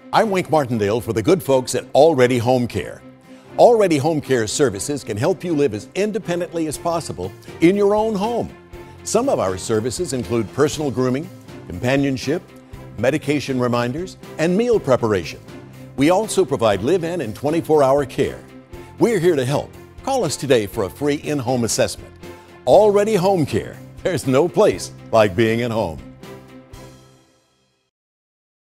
I'm Wink Martindale for the good folks at Already HomeCare. Already HomeCare services can help you live as independently as possible in your own home. Some of our services include personal grooming, companionship, medication reminders, and meal preparation. We also provide live-in and 24-hour care. We're here to help. Call us today for a free in-home assessment. Already HomeCare. There's no place like being at home.